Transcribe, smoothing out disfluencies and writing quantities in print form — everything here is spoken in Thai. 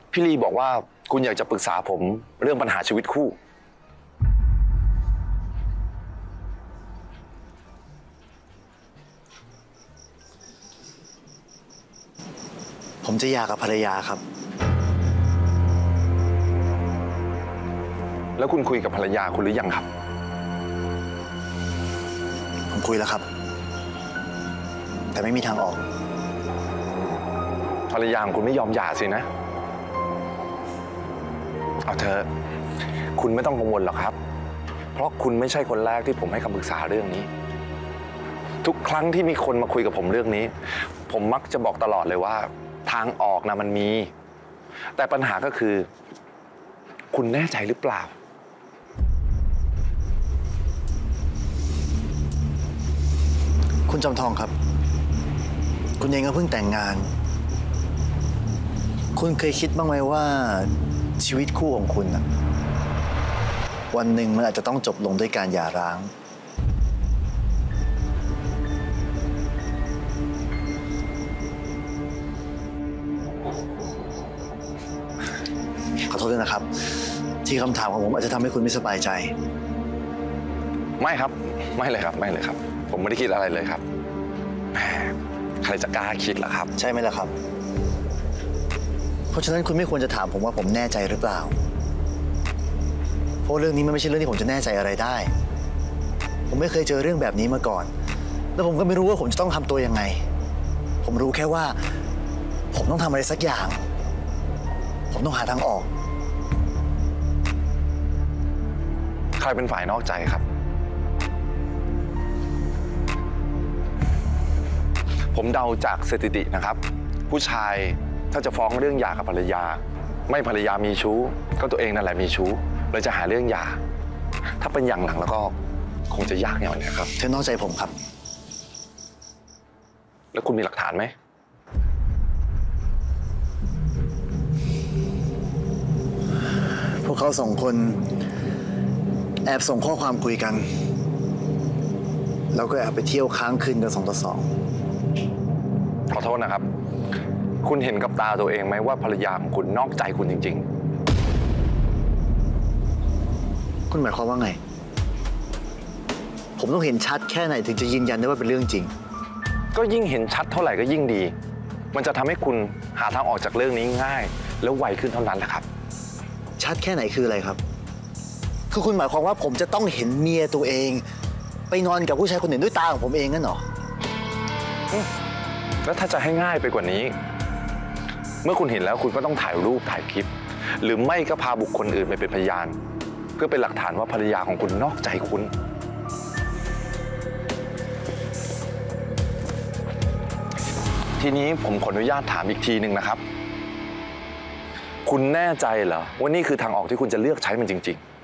พี่ลีบอกว่าคุณอยากจะปรึกษาผมเรื่องปัญหาชีวิตคู่ผมจะหย่ากับภรรยาครับแล้วคุณคุยกับภรรยาคุณหรือยังครับผมคุยแล้วครับแต่ไม่มีทางออกภรรยาของคุณไม่ยอมหย่าสินะเอาเถอะคุณไม่ต้องกังวลหรอกครับเพราะคุณไม่ใช่คนแรกที่ผมให้คำปรึกษาเรื่องนี้ทุกครั้งที่มีคนมาคุยกับผมเรื่องนี้ผมมักจะบอกตลอดเลยว่าทางออกนะมันมีแต่ปัญหาก็คือคุณแน่ใจหรือเปล่าคุณจอมทองครับคุณเองก็เพิ่งแต่งงานคุณเคยคิดบ้างไหมว่าชีวิตคู่ของคุณนะวันหนึ่งมันอาจจะต้องจบลงด้วยการหย่าร้างขอโทษด้วยนะครับที่คำถามของผมอาจจะทำให้คุณไม่สบายใจไม่ครับไม่เลยครับไม่เลยครับผมไม่ได้คิดอะไรเลยครับแหมใครจะกล้าคิดล่ะครับใช่ไหมล่ะครับเพราะฉะนั้นคุณไม่ควรจะถามผมว่าผมแน่ใจหรือเปล่าเพราะเรื่องนี้มันไม่ใช่เรื่องที่ผมจะแน่ใจอะไรได้ผมไม่เคยเจอเรื่องแบบนี้มาก่อนแล้วผมก็ไม่รู้ว่าผมจะต้องทำตัวยังไงผมรู้แค่ว่าผมต้องทำอะไรสักอย่างผมต้องหาทางออกใครเป็นฝ่ายนอกใจครับผมเดาจากสถิตินะครับผู้ชายถ้าจะฟ้องเรื่องหย่ากับภรรยาไม่ภรรยามีชู้ก็ตัวเองนั่นแหละมีชู้เลยจะหาเรื่องหย่าถ้าเป็นอย่างหลังแล้วก็คงจะยากอย่างนี้ครับเธอนอกใจผมครับแล้วคุณมีหลักฐานไหมพวกเขาสองคนแอบส่งข้อความคุยกันแล้วก็แอบไปเที่ยวค้างคืนกัน2 ต่อ 2 ขอโทษนะครับคุณเห็นกับตาตัวเองไหมว่าภรรยาของคุณนอกใจคุณจริงๆคุณหมายความว่าไงผมต้องเห็นชัดแค่ไหนถึงจะยืนยันได้ว่าเป็นเรื่องจริงก็ยิ่งเห็นชัดเท่าไหร่ก็ยิ่งดีมันจะทำให้คุณหาทางออกจากเรื่องนี้ง่ายแล้วไวขึ้นเท่านั้นแหละครับชัดแค่ไหนคืออะไรครับคือคุณหมายความว่าผมจะต้องเห็นเมียตัวเองไปนอนกับผู้ชายคนอื่นด้วยตาของผมเองงั้นเหรอแล้วถ้าจะให้ง่ายไปกว่านี้เมื่อคุณเห็นแล้วคุณก็ต้องถ่ายรูปถ่ายคลิปหรือไม่ก็พาบุคคลอื่นไปเป็นพยานเพื่อเป็นหลักฐานว่าภรรยาของคุณนอกใจคุณทีนี้ผมขออนุญาตถามอีกทีหนึ่งนะครับคุณแน่ใจเหรอว่านี่คือทางออกที่คุณจะเลือกใช้มันจริงๆ